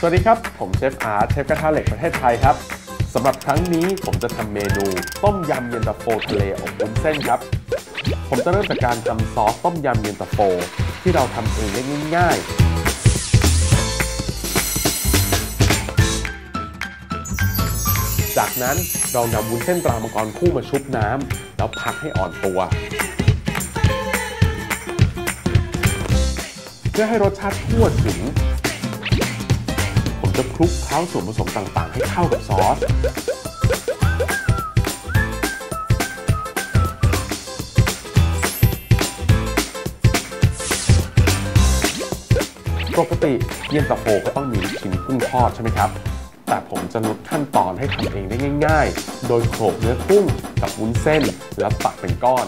สวัสดีครับผมเชฟอาร์ตเชฟกระทะเหล็กประเทศไทยครับสำหรับครั้งนี้ผมจะทำเมนูต้มยำเย็นตาโฟทะเลอบวุ้นเส้นครับผมจะเริ่มจากการทำซอสต้มยำเย็นตาโฟที่เราทำเองได้ง่ายๆจากนั้นเรานำวุ้นเส้นตรามังกรคู่มาชุบน้ำแล้วพักให้อ่อนตัวเพื่อให้รสชาติทั่วถึงผมจะคลุกเคล้าส่วนผสมต่างๆให้เข้ากับซอสปกติเย็นตาโฟก็ต้องมีลูกชิ้นกุ้งทอดใช่ไหมครับแต่ผมจะลดขั้นตอนให้ทำเองได้ง่ายๆโดยโขลกเนื้อกุ้งกับวุ้นเส้นแล้วตักเป็นก้อน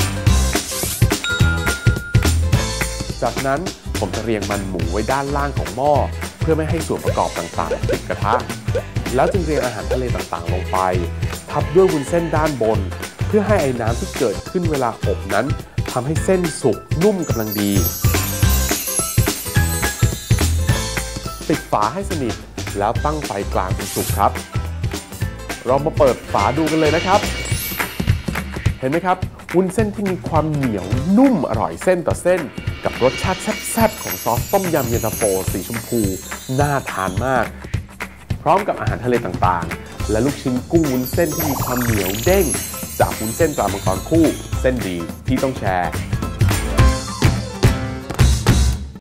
จากนั้นผมจะเรียงมันหมูไว้ด้านล่างของหม้อเพื่อไม่ให้ส่วนประกอบต่างๆติดกระทะแล้วจึงเรียงอาหารทะเลต่างๆลงไปทับด้วยวุ้นเส้นด้านบนเพื่อให้ไอ้น้ำที่เกิดขึ้นเวลาอบนั้นทำให้เส้นสุกนุ่มกำลังดีปิดฝาให้สนิทแล้วตั้งไฟกลางจนสุกครับเรามาเปิดฝาดูกันเลยนะครับเห็นไหมครับวุ้นเส้นที่มีความเหนียวนุ่มอร่อยเส้นต่อเส้นกับรสชาติแซ่บๆของซอสต้มยำเย็นตาโฟสีชมพูน่าทานมากพร้อมกับอาหารทะเลต่างๆและลูกชิ้นกุ้งวุ้นเส้นที่มีความเหนียวเด้งจากวุ้นเส้นตรามังกรคู่เส้นดีที่ต้องแชร์